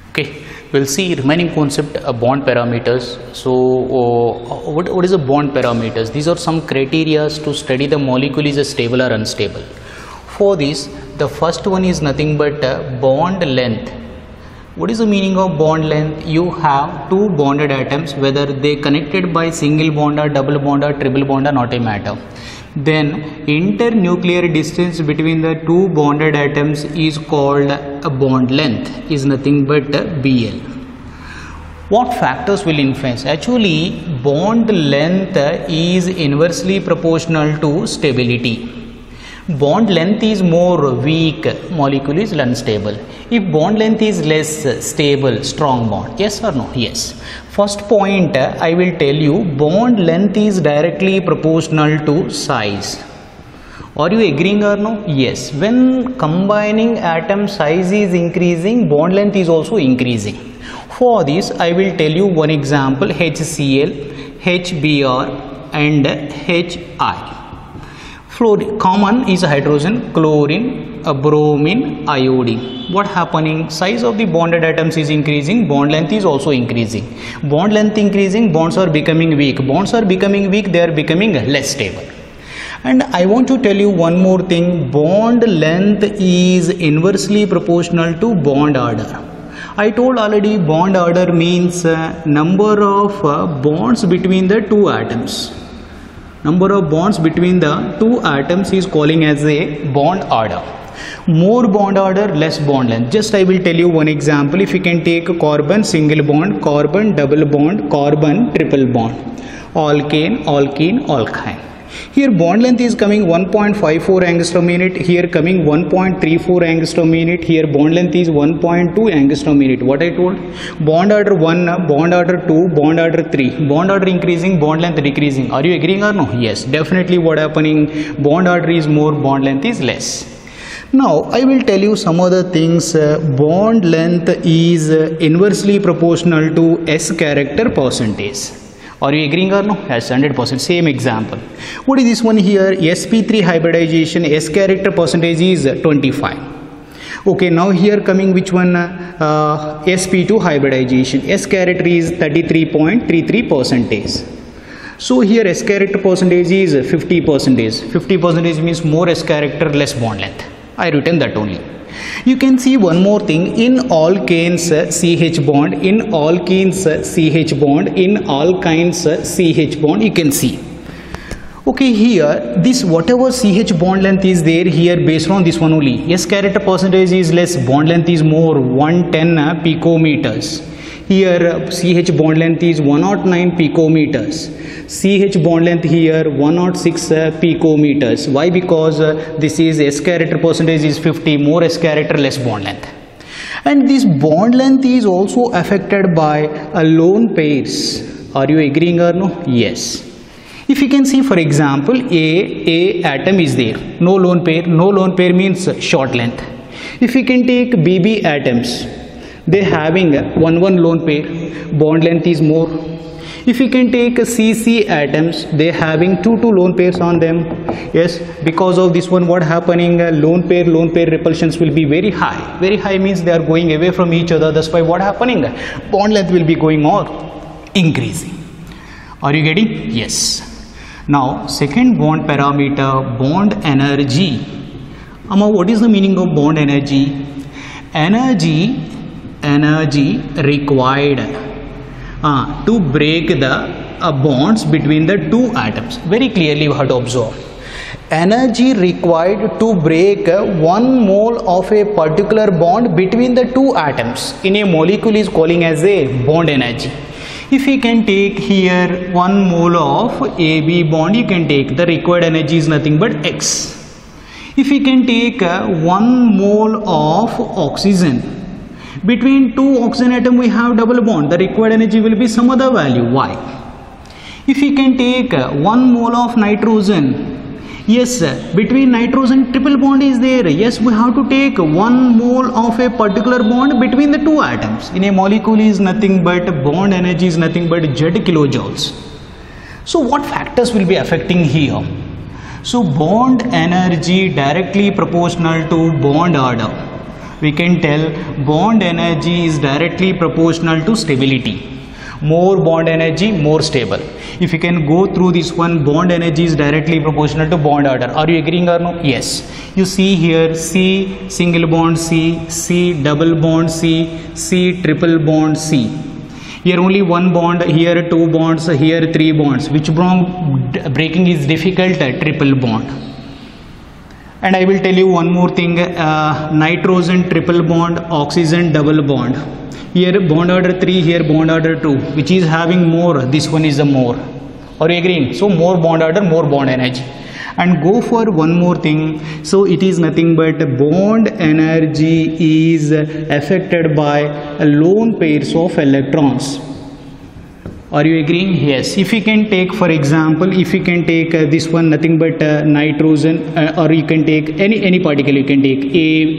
Okay, we'll see remaining concept bond parameters. So what is a bond parameters? These are some criteria to study the molecule is stable or unstable. For this, the first one is nothing but bond length. What is the meaning of bond length? You have two bonded atoms, whether they connected by single bond or double bond or triple bond or not a matter. Then internuclear distance between the two bonded atoms is called a bond length, is nothing but BL. What factors will influence? Actually, bond length is inversely proportional to stability. Bond length is more weak, molecule is unstable. If bond length is less stable, strong bond. Yes or no? Yes. First point, I will tell you, bond length is directly proportional to size. Are you agreeing or no? Yes. When combining atom size is increasing, bond length is also increasing. For this, I will tell you one example: HCl, HBr and HI. Common is hydrogen, chlorine, bromine, iodine. What happening? Size of the bonded atoms is increasing, bond length is also increasing. Bond length increasing, bonds are becoming weak. Bonds are becoming weak, they are becoming less stable. And I want to tell you one more thing: bond length is inversely proportional to bond order. I told already, bond order means number of bonds between the two atoms. Number of bonds between the two atoms is calling as a bond order. More bond order, less bond length. Just I will tell you one example. If you can take carbon single bond, carbon double bond, carbon triple bond, alkane, alkene, alkyne. Here bond length is coming 1.54 angstrom unit, here coming 1.34 angstrom unit, here bond length is 1.2 angstrom unit. What I told? Bond order 1, bond order 2, bond order 3. Bond order increasing, bond length decreasing. Are you agreeing or no? Yes, definitely what happening? Bond order is more, bond length is less. Now I will tell you some other things. Bond length is inversely proportional to S character percentage. Are you agreeing or no? Yes, 100%. Same example. What is this one here? sp3 hybridization, S character percentage is 25. Okay, now here coming which one? sp2 hybridization, S character is 33.33%. So here S character percentage is 50%. 50% means more S character, less bond length. I written that only. You can see one more thing: in alkanes CH bond, in alkenes CH bond, in alkynes CH bond. You can see. Okay, here this whatever CH bond length is there here, based on this one only. S character percentage is less, bond length is more, 110 picometers. Here CH bond length is 109 picometers. CH bond length here 106 picometers. Why? Because this is S character percentage is 50, more S character, less bond length. And this bond length is also affected by lone pairs. Are you agreeing or no? Yes. If you can see, for example, A atom is there, no lone pair. No lone pair means short length. If you can take BB atoms, they having one lone pair, bond length is more. If you can take CC atoms, they having two lone pairs on them. Yes, because of this one, what happening? Lone pair repulsions will be very high. Very high means they are going away from each other. That's why what happening? Bond length will be going on increasing. Are you getting? Yes. Now second bond parameter, bond energy. What is the meaning of bond energy? Energy required to break the bonds between the two atoms. Very clearly you have to observe. Energy required to break 1 mole of a particular bond between the two atoms in a molecule is calling as a bond energy. If you can take here 1 mole of AB bond, you can take the required energy is nothing but X. If you can take 1 mole of oxygen, between two oxygen atom we have double bond, the required energy will be some other value. Why? If you can take 1 mole of nitrogen, yes, between nitrogen triple bond is there. Yes, we have to take 1 mole of a particular bond between the two atoms. In a molecule is nothing but bond energy is nothing but Z kilojoules. So what factors will be affecting here? So bond energy directly proportional to bond order. we can tell bond energy is directly proportional to stability. More bond energy, more stable. If you can go through this one, bond energy is directly proportional to bond order. Are you agreeing or no? Yes. You see here C single bond C, C double bond C, C triple bond C. Here only one bond, here two bonds, here three bonds. Which bond breaking is difficult? Triple bond. And I will tell you one more thing, nitrogen triple bond, oxygen double bond. Here bond order 3, here bond order 2. Which is having more? This one is the more. Are you agreeing? So more bond order, more bond energy. And go for one more thing. So it is nothing but bond energy is affected by lone pairs of electrons. Are you agreeing? Yes. If you can take, for example, if you can take this one, nothing but nitrogen, or you can take any particle. You can take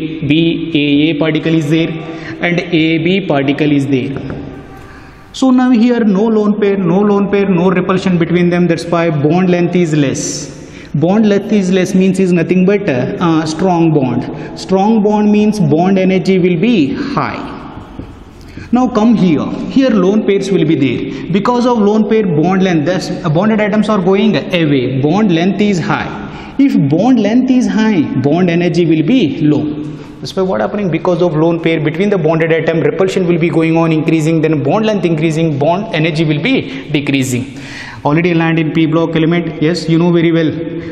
A particle is there, and AB particle is there. So now here no lone pair, no repulsion between them. That's why bond length is less. Bond length is less means is nothing but strong bond. Strong bond means bond energy will be high. Now come here. Here lone pairs will be there. Because of lone pair bond length, thus bonded atoms are going away. Bond length is high. If bond length is high, bond energy will be low. That's why what happening? Because of lone pair between the bonded atom, repulsion will be going on increasing, then bond length increasing, bond energy will be decreasing. Already land in p block element. Yes, you know very well.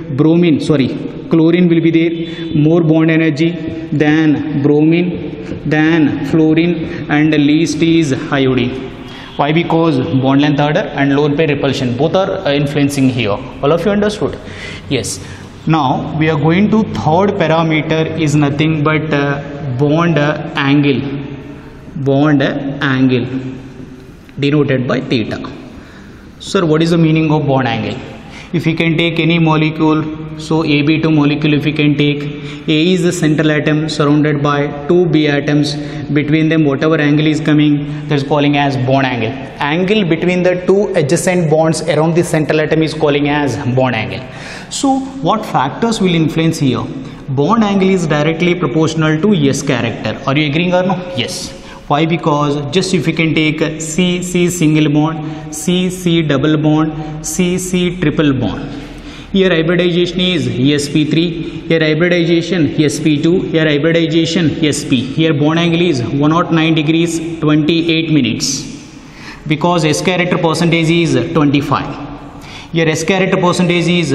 Chlorine will be there. More bond energy than bromine, than fluorine, and the least is iodine. Why? Because bond length order and lone pair repulsion both are influencing here. All of you understood? Yes. Now we are going to third parameter is nothing but bond angle. Bond angle denoted by theta. Sir, what is the meaning of bond angle? If we can take any molecule, so AB2 molecule, if we can take, A is the central atom surrounded by two B atoms. Between them whatever angle is coming, that's calling as bond angle. Angle between the two adjacent bonds around the central atom is calling as bond angle. So what factors will influence here? Bond angle is directly proportional to S character. Are you agreeing or no? Yes. Why? Because just if you can take C single bond, C double bond, C triple bond. Here hybridization is sp3, here hybridization sp2, here hybridization sp. Here bond angle is 109 degrees 28 minutes because S character percentage is 25. Here S character percentage is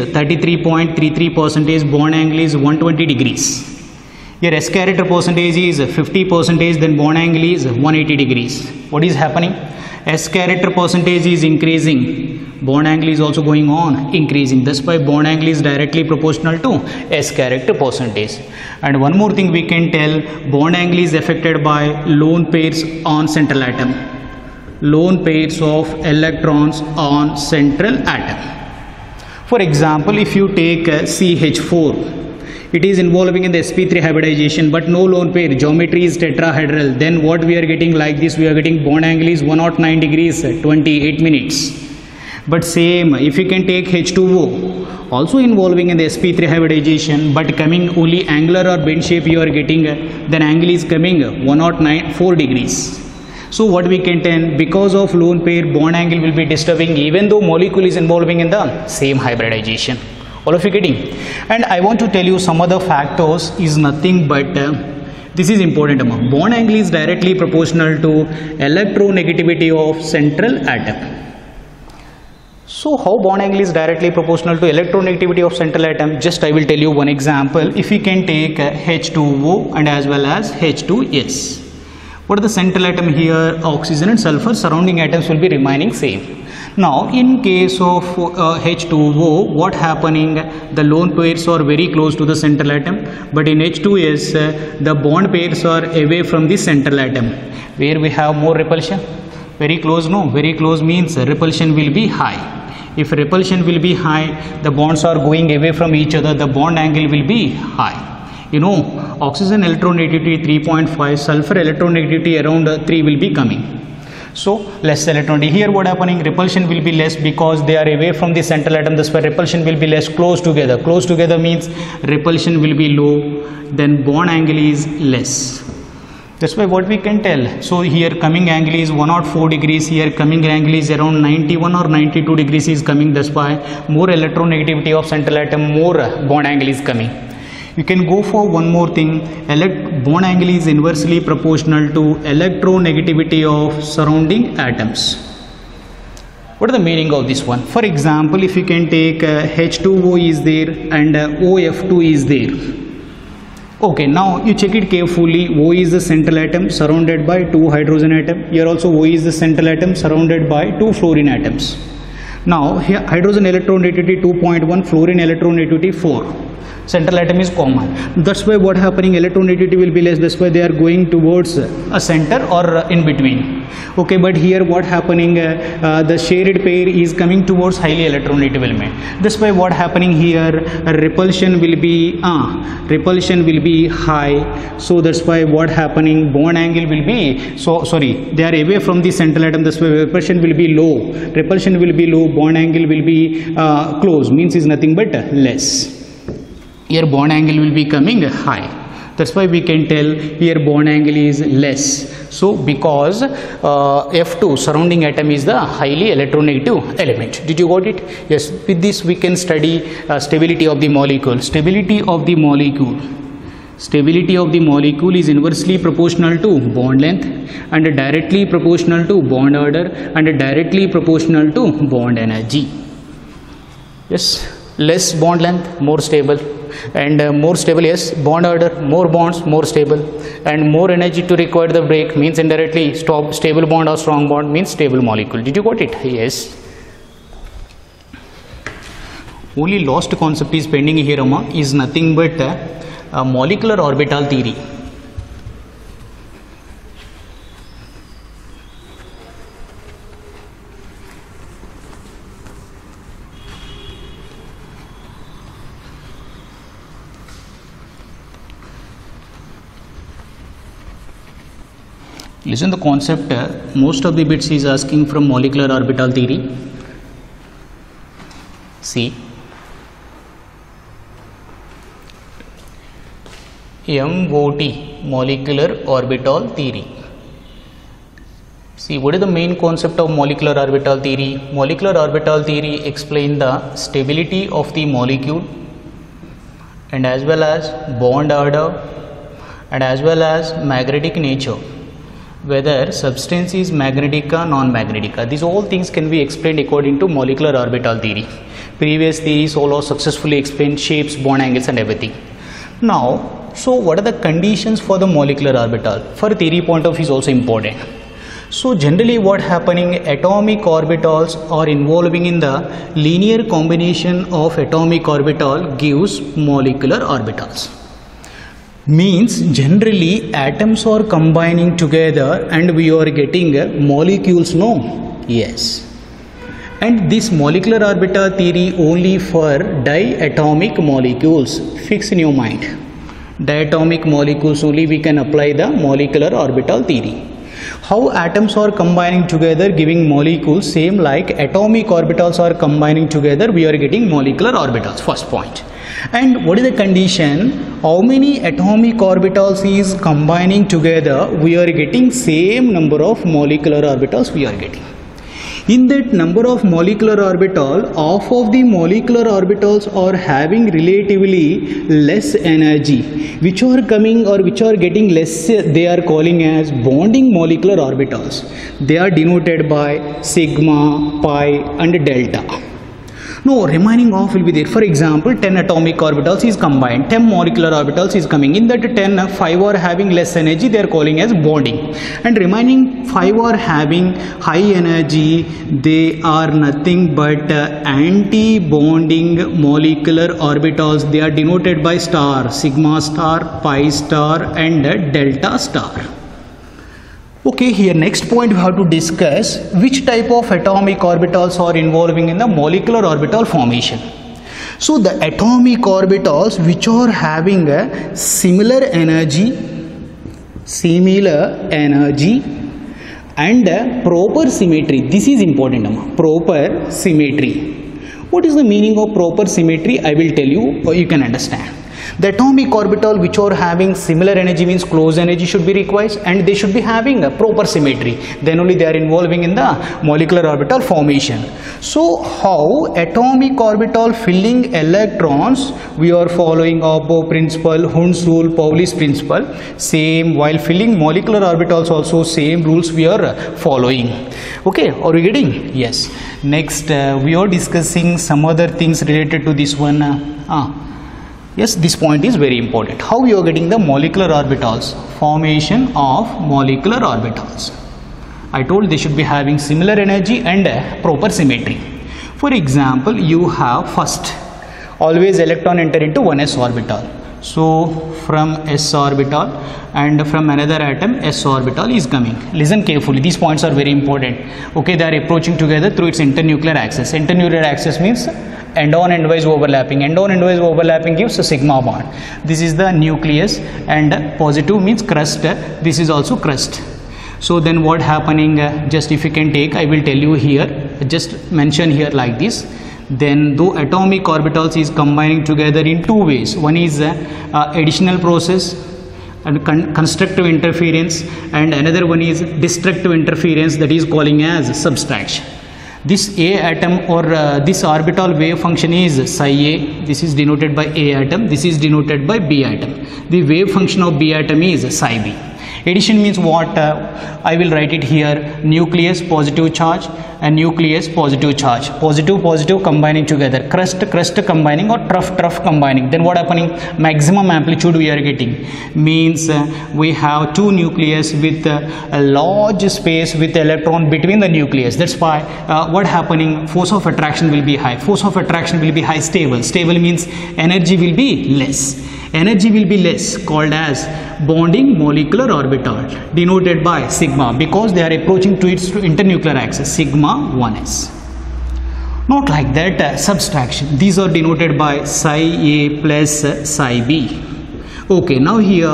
33.33%, bond angle is 120 degrees. Here S character percentage is 50%, then bond angle is 180 degrees. What is happening? S character percentage is increasing, bond angle is also going on increasing. That's why bond angle is directly proportional to S character percentage. And one more thing we can tell, bond angle is affected by lone pairs on central atom. Lone pairs of electrons on central atom. For example, if you take CH4, it is involving in the sp3 hybridization, but no lone pair, geometry is tetrahedral. Then what we are getting like this, we are getting bond angle is 109 degrees 28 minutes. But same, if you can take H2O, also involving in the sp3 hybridization, but coming only angular or bend shape you are getting, then angle is coming 4 degrees. So what we can tell, because of lone pair, bond angle will be disturbing even though molecule is involving in the same hybridization. All of you getting? And I want to tell you some other factors is nothing but this is important. Bond angle is directly proportional to electronegativity of central atom. So how bond angle is directly proportional to electronegativity of central atom? Just I will tell you one example. If we can take H2O and as well as H2S. What are the central atom here? Oxygen and sulfur. Surrounding atoms will be remaining same. Now in case of H2O, what happening? The lone pairs are very close to the central atom, but in H2S the bond pairs are away from the central atom. Where we have more repulsion? Very close, no? Very close means repulsion will be high. If repulsion will be high, the bonds are going away from each other, the bond angle will be high. You know, oxygen electronegativity 3.5, sulfur electronegativity around 3 will be coming. So less electronegativity. Here what happening? Repulsion will be less because they are away from the central atom. That's why repulsion will be less. Close together. Close together means repulsion will be low. Then bond angle is less. That's why what we can tell. So here coming angle is 104 degrees. Here coming angle is around 91 or 92 degrees is coming. That's why more electronegativity of central atom, more bond angle is coming. You can go for one more thing. Bond angle is inversely proportional to electronegativity of surrounding atoms. What is the meaning of this one? For example, if you can take H2O is there and OF2 is there. Okay, now you check it carefully. O is the central atom surrounded by 2 hydrogen atom. Here also O is the central atom surrounded by 2 fluorine atoms. Now here hydrogen electronegativity 2.1, fluorine electronegativity 4. Central atom is common. That's why what happening, electronegativity will be less. That's why they are going towards a center or in between. Okay, but here what happening, the shared pair is coming towards highly electronegative element. That's why what happening here, repulsion will be high. So that's why what happening, bond angle will be, they are away from the central atom. That's why repulsion will be low. Repulsion will be low, bond angle will be close, means is nothing but less. Here bond angle will be coming high. That's why we can tell here bond angle is less. So because F2 surrounding atom is the highly electronegative element. Did you got it? Yes. With this we can study stability of the molecule. Stability of the molecule. Stability of the molecule is inversely proportional to bond length and directly proportional to bond order and directly proportional to bond energy. Yes. Less bond length, more stable, and more stable, yes, bond order, more bonds, more stable, and more energy to require the break, means indirectly stable bond or strong bond means stable molecule. Did you got it? Yes. Only lost concept is pending here, is nothing but molecular orbital theory. Listen the concept, most of the bits is asking from molecular orbital theory. See, MOT, molecular orbital theory. See, what is the main concept of molecular orbital theory? Molecular orbital theory explains the stability of the molecule and as well as bond order and as well as magnetic nature, whether substance is magnetica, non-magnetica. These all things can be explained according to molecular orbital theory. Previous theories all are successfully explained, shapes, bond angles and everything. Now, so what are the conditions for the molecular orbital? For theory point of view is also important. So generally what happening, atomic orbitals are involving in the linear combination of atomic orbital gives molecular orbitals. Means generally atoms are combining together and we are getting molecules, no? Yes. And this molecular orbital theory only for diatomic molecules. Fix in your mind. Diatomic molecules only we can apply the molecular orbital theory. How atoms are combining together giving molecules, same like atomic orbitals are combining together, we are getting molecular orbitals. First point. And what is the condition? How many atomic orbitals is combining together, we are getting same number of molecular orbitals we are getting. In that number of molecular orbital, half of the molecular orbitals are having relatively less energy, which are coming or which are getting less, they are calling as bonding molecular orbitals. They are denoted by sigma, pi and delta. No, remaining half will be there. For example, 10 atomic orbitals is combined, 10 molecular orbitals is coming. In that 10, 5 are having less energy, they are calling as bonding. And remaining 5 are having high energy, they are nothing but anti-bonding molecular orbitals. They are denoted by star, sigma star, pi star and delta star. Okay, here next point we have to discuss which type of atomic orbitals are involving in the molecular orbital formation. So the atomic orbitals which are having a similar energy and proper symmetry. This is important, proper symmetry. What is the meaning of proper symmetry? I will tell you, or you can understand. The atomic orbital which are having similar energy means closed energy should be required, and they should be having a proper symmetry. Then only they are involving in the molecular orbital formation. So how atomic orbital filling electrons, we are following Aubert principle, Hund's rule, Pauli's principle. Same while filling molecular orbitals also same rules we are following. Okay, are we getting? Yes. Next we are discussing some other things related to this one. Yes, this point is very important. How we are getting the molecular orbitals? Formation of molecular orbitals. I told they should be having similar energy and proper symmetry. For example, you have first, always electron enter into 1s orbital. So from s orbital and from another atom s orbital is coming. Listen carefully, these points are very important. Okay, they are approaching together through its internuclear axis. Internuclear axis means end-on endwise overlapping. End-on endwise overlapping gives a sigma bond. This is the nucleus, and positive means crust. This is also crust. So then what happening, just if you can take, I will tell you here, just mention here like this. Then though atomic orbitals is combining together in two ways. One is additional process and constructive interference, and another one is destructive interference, that is calling as subtraction. This A atom or this orbital wave function is psi A. This is denoted by A atom. This is denoted by B atom. The wave function of B atom is psi B. Addition means what? I will write it here. Nucleus positive charge and nucleus positive charge. Positive positive combining together. Crust crust combining, or trough trough combining. Then what happening? Maximum amplitude we are getting. Means we have two nucleus with a large space with electron between the nucleus. That's why what happening? Force of attraction will be high. Force of attraction will be high. Stable. Stable means energy will be less. Energy will be less, called as bonding molecular orbital, denoted by sigma, because they are approaching to its internuclear axis, sigma 1s. Not like that, subtraction. These are denoted by psi A plus psi B. Okay, now here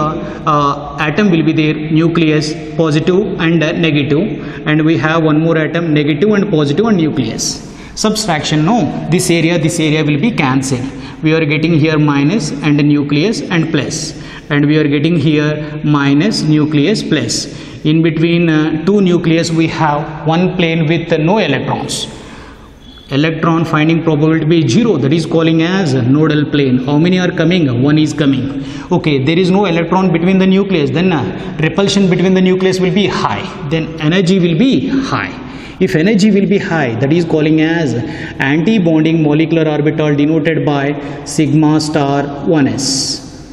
atom will be there, nucleus positive and negative, and we have one more atom, negative and positive, and nucleus. Subtraction, no, this area will be cancelled. We are getting here minus and nucleus and plus, and we are getting here minus nucleus plus. In between two nucleus we have one plane with no electrons. Electron finding probability be 0, that is calling as nodal plane. How many are coming? One is coming. Okay, there is no electron between the nucleus, then repulsion between the nucleus will be high, then energy will be high. If energy will be high, that is calling as anti-bonding molecular orbital, denoted by sigma star 1s.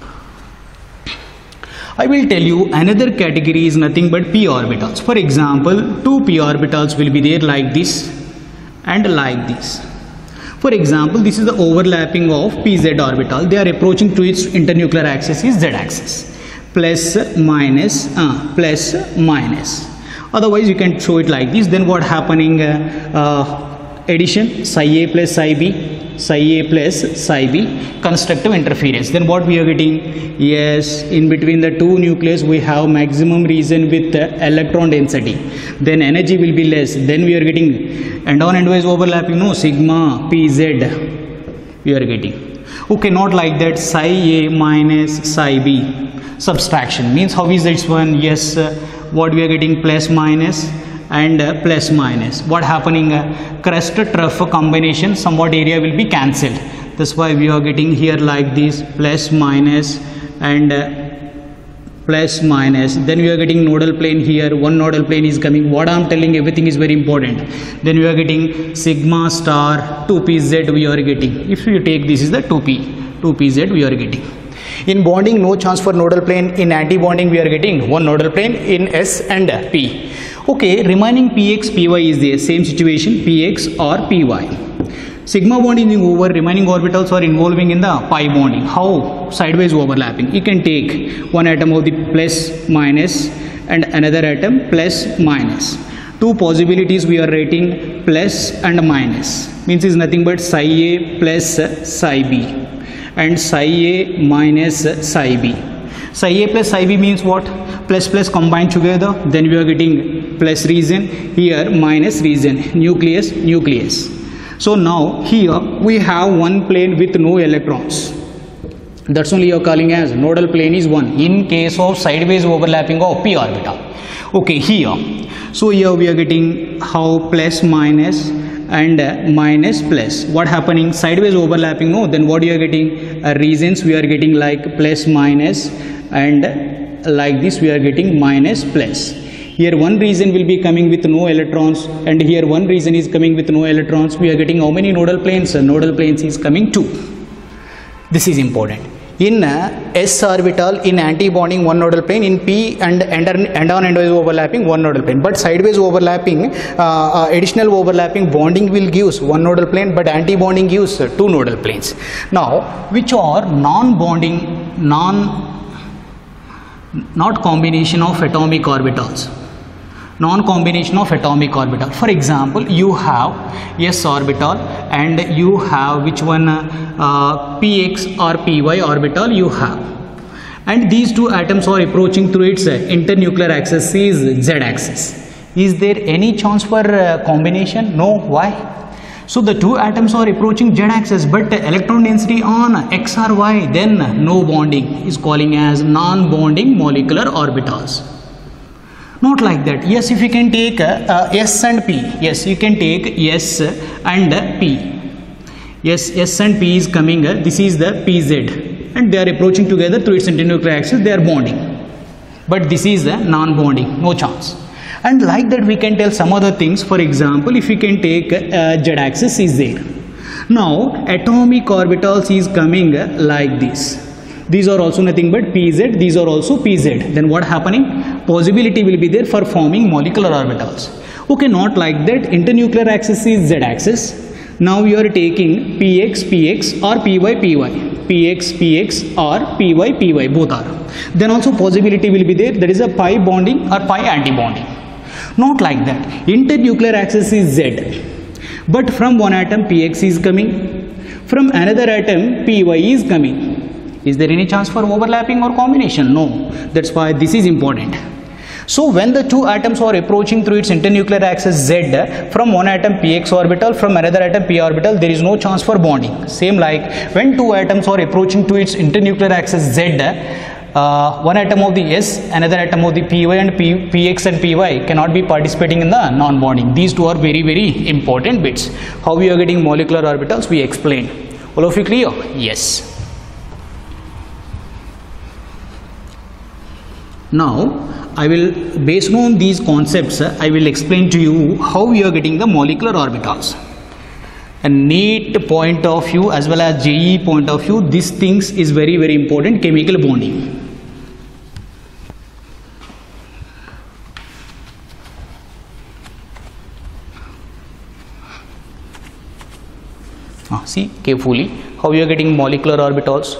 I will tell you another category is nothing but p orbitals. For example, two p orbitals will be there like this and like this. For example, this is the overlapping of pz orbital. They are approaching to its internuclear axis is z axis. Plus minus, plus minus. Otherwise you can show it like this. Then what happening? Addition, psi A plus psi B, psi A plus psi B, constructive interference. Then what we are getting? Yes, in between the two nucleus we have maximum region with electron density. Then energy will be less. Then we are getting end-on endwise overlapping, no, sigma pz we are getting. Okay, not like that, psi A minus psi B. Subtraction means how is this one? Yes, what we are getting? Plus minus and plus minus. What happening? Crust trough combination, somewhat area will be cancelled. That's why we are getting here like this, plus minus and plus minus. Then we are getting nodal plane here. One nodal plane is coming. What I am telling, everything is very important. Then we are getting sigma star 2pz we are getting. If you take this is the 2pz we are getting. In bonding, no chance for nodal plane. In anti-bonding, we are getting one nodal plane in S and P. Okay, remaining Px, Py is the same situation, Px or Py. Sigma bonding is over, remaining orbitals are involving in the pi bonding. How? Sideways overlapping. You can take one atom of the plus minus and another atom plus minus. Two possibilities we are writing, plus and minus. Means is nothing but psi A plus psi B. And psi A minus psi B. Psi A plus psi B means what? Plus plus combined together, then we are getting plus region, here minus region, nucleus, nucleus. So now here we have one plane with no electrons. That's only you are calling as nodal plane is 1 in case of sideways overlapping of p orbital. Okay, here, so here we are getting how plus minus and minus plus. What happening? Sideways overlapping, no? Then what you are getting? Reasons we are getting like plus minus, and like this we are getting minus plus. Here one region will be coming with no electrons, and here one region is coming with no electrons. We are getting how many nodal planes? Nodal planes is coming 2. This is important. In s orbital, in anti-bonding, one nodal plane. In p and end-on endways overlapping, one nodal plane. But sideways overlapping, additional overlapping bonding will gives one nodal plane, but anti-bonding gives 2 nodal planes. Now, which are non-bonding, not combination of atomic orbitals. Non-combination of atomic orbital. For example, you have s orbital and you have which one, px or py orbital you have, and these two atoms are approaching through its internuclear axis is z axis. Is there any chance for combination? No. Why? So the two atoms are approaching z axis, but electron density on x or y, then no bonding, is calling as non-bonding molecular orbitals. Not like that. Yes, if you can take S and P. Yes, you can take S and P. Yes, S and P is coming. This is the PZ, and they are approaching together through its internuclear axis. They are bonding, but this is the non-bonding. No chance. And like that, we can tell some other things. For example, if you can take Z axis is there. Now, atomic orbitals is coming like this. These are also nothing but pz, these are also pz. Then what happening? Possibility will be there for forming molecular orbitals. Okay, not like that. Internuclear axis is z axis. Now you are taking px, px or py, py. Px, px or py, py, both are. Then also possibility will be there. There is a pi bonding or pi anti-bonding. Not like that. Internuclear axis is z. But from one atom px is coming. From another atom py is coming. Is there any chance for overlapping or combination? No. That's why this is important. So when the two atoms are approaching through its internuclear axis z, from one atom px orbital, from another atom p orbital, there is no chance for bonding. Same like when two atoms are approaching to its internuclear axis z, one atom of the s, another atom of the py and px and py cannot be participating in the non-bonding. These two are very, very important bits. How we are getting molecular orbitals, we explained. All of you clear? Yes. Now, I will, based on these concepts, I will explain to you how we are getting the molecular orbitals. A NEET point of view as well as JEE point of view, these things is very, very important. Chemical bonding. See carefully how we are getting molecular orbitals.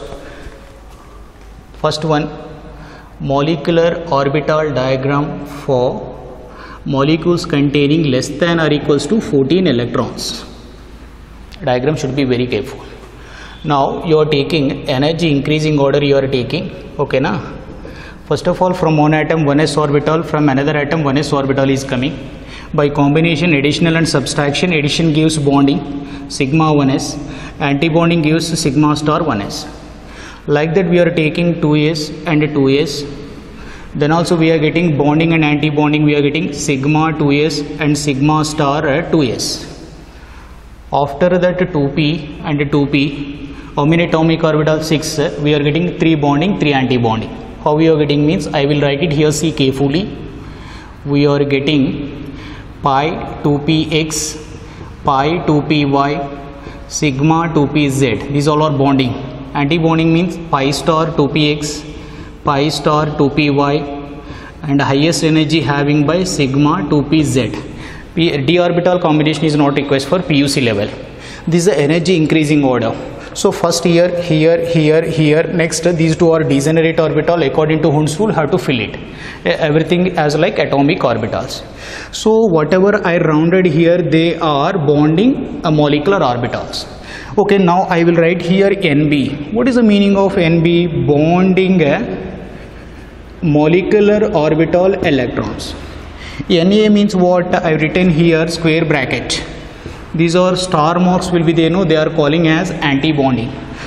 First one, molecular orbital diagram for molecules containing less than or equals to 14 electrons. Diagram should be very careful. Now you are taking energy increasing order, you are taking, okay na? First of all, from one atom 1s orbital, from another atom 1s orbital is coming. By combination, additional and subtraction, addition gives bonding sigma 1s, anti-bonding gives sigma star 1s. Like that we are taking 2s and 2s. Then also we are getting bonding and anti-bonding, we are getting sigma 2s and sigma star 2s. After that 2p and 2p, how many atomic orbitals? 6. We are getting 3 bonding, 3 anti-bonding. How we are getting means, I will write it here, see carefully. We are getting pi 2px, pi 2py, sigma 2pz. These all are bonding. Anti-bonding means pi star 2px, pi star 2py, and highest energy having by sigma 2pz. D orbital combination is not required for PUC level. This is the energy increasing order. So first here, here, here, here. Next, these two are degenerate orbital. According to Hund's rule, have to fill it. Everything as like atomic orbitals. So whatever I rounded here, they are bonding molecular orbitals. Okay, now I will write here NB. What is the meaning of NB? Bonding molecular orbital electrons. Na means what? I have written here square bracket. These are star marks will be there, no, they are calling as anti-bonding.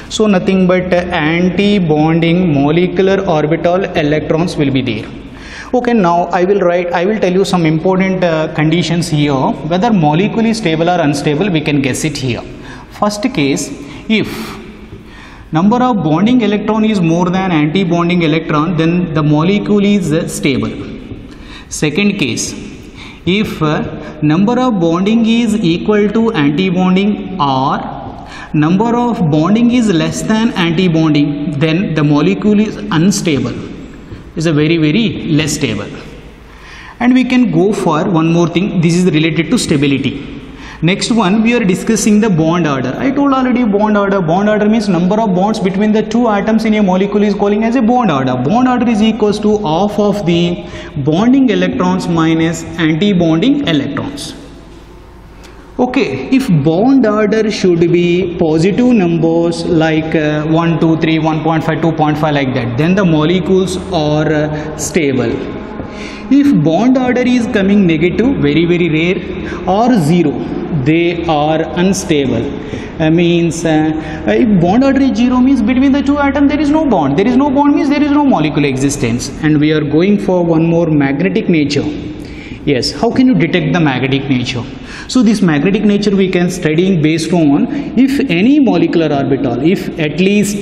So nothing but anti-bonding molecular orbital electrons will be there. Okay, now I will tell you some important conditions here. Whether molecule is stable or unstable, we can guess it here. First case, if number of bonding electron is more than anti-bonding electron, then the molecule is stable. Second case, if number of bonding is equal to anti-bonding or number of bonding is less than anti-bonding, then the molecule is unstable, is a very less stable. And we can go for one more thing. This is related to stability. Next one, we are discussing the bond order. I told already bond order. Bond order means number of bonds between the two atoms in a molecule is calling as a bond order. Bond order is equals to half of the bonding electrons minus anti-bonding electrons. Okay, if bond order should be positive numbers like 1, 2, 3, 1.5, 2.5 like that, then the molecules are stable. If bond order is coming negative, very rare, or 0, they are unstable. Means if bond order is 0 means between the two atoms there is no bond. There is no bond means there is no molecular existence. And we are going for one more, magnetic nature. Yes, how can you detect the magnetic nature? So this magnetic nature we can study based on if any molecular orbital, if at least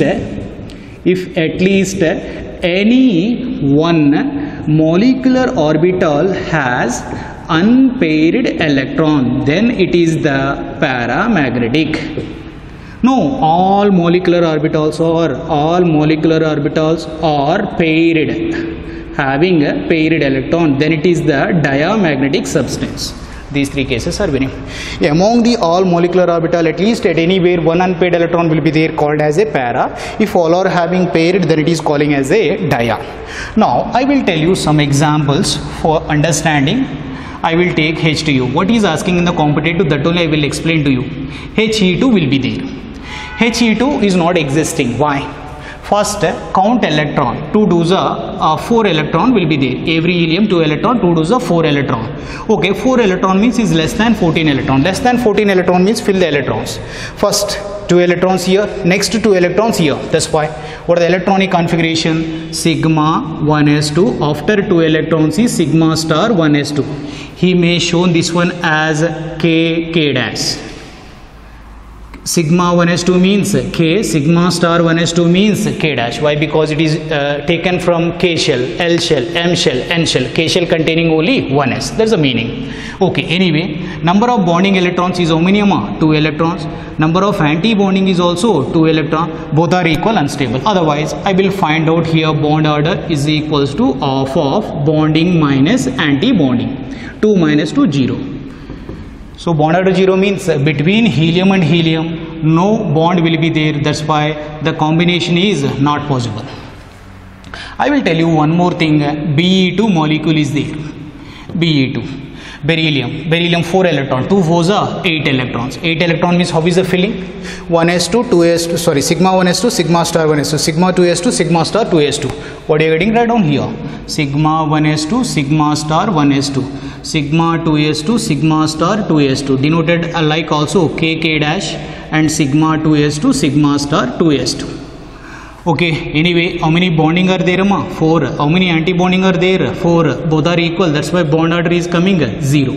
any one molecular orbital has unpaired electron, then it is the paramagnetic. No, all molecular orbitals are paired, having a paired electron, then it is the diamagnetic substance. These three cases are winning. Among the all molecular orbital, at least at anywhere one unpaired electron will be there, called as a para. If all are having paired, then it is calling as a dia. Now I will tell you some examples for understanding. I will take H2U. What is asking in the competitive, that only I will explain to you. He2 will be there. He2 is not existing. Why? First, count electron. 2 2s are 4 electron will be there. Every helium 2 electron, 2 2s are 4 electron. Okay, 4 electron means is less than 14 electron. Less than 14 electron means fill the electrons. First 2 electrons here, next 2 electrons here. That's why. What is the electronic configuration? Sigma 1s2. After 2 electrons is sigma star 1s2. He may shown this one as k dash. Sigma 1s2 means K, sigma star 1s2 means K dash. Why? Because it is taken from K shell, L shell, M shell, N shell. K shell containing only 1s. That's the meaning. Okay, anyway, number of bonding electrons is how many? 2 electrons. Number of anti-bonding is also 2 electrons. Both are equal, unstable. Otherwise, I will find out here bond order is equals to half of bonding minus anti-bonding. 2 minus 2, 0. So bond order 0 means between helium and helium no bond will be there. That's why the combination is not possible. I will tell you one more thing. Be2 molecule is there. Be2. Beryllium 4 electron. 2 4s are 8 electrons. 8 electron means how is the filling? 1s2, 2s2, sorry, sigma 1s2, sigma star 1s2, sigma 2s2, sigma star 2s2. What are you getting? Right down here. Sigma 1s2, sigma star 1s2, sigma 2s2, sigma star 2s2, denoted alike also k dash, and sigma 2s2, sigma star 2s2. Okay, anyway, how many bonding are there? 4. How many anti-bonding are there? 4. Both are equal. That's why bond order is coming 0.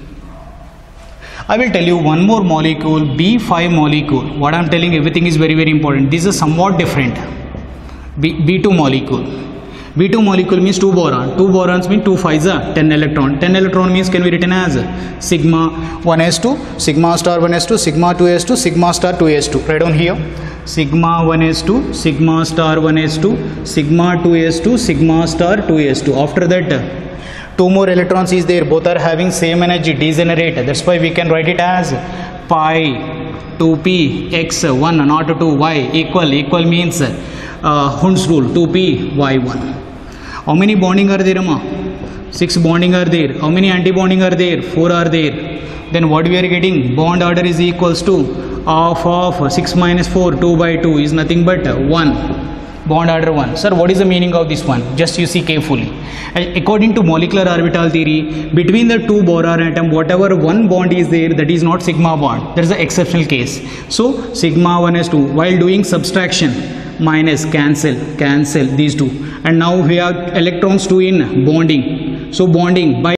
I will tell you one more molecule, B5 molecule. What I am telling, everything is very important. This is somewhat different. B2 molecule. B2 molecule means 2 boron. 2 borons means 2 5s are 10 electron. 10 electron means can be written as sigma 1s2, sigma star 1s2, sigma 2s2, sigma star 2s2. Right on here. Sigma 1s2, sigma star 1s2, sigma 2s2, sigma star 2s2. After that, 2 more electrons is there. Both are having same energy, degenerate. That's why we can write it as pi 2p x1 not 2y equal means Hund's rule 2p y1. How many bonding are there? 6 bonding are there. How many anti-bonding are there? 4 are there. Then what we are getting? Bond order is equals to half of 6 minus 4, 2 by 2 is nothing but 1. bond order 1. Sir, what is the meaning of this one? Just you see carefully. According to molecular orbital theory, between the two boron atom, whatever one bond is there, that is not sigma bond. That is the exceptional case. So sigma 1s2, while doing subtraction, minus, cancel these two, and now we have electrons 2 in bonding. So bonding by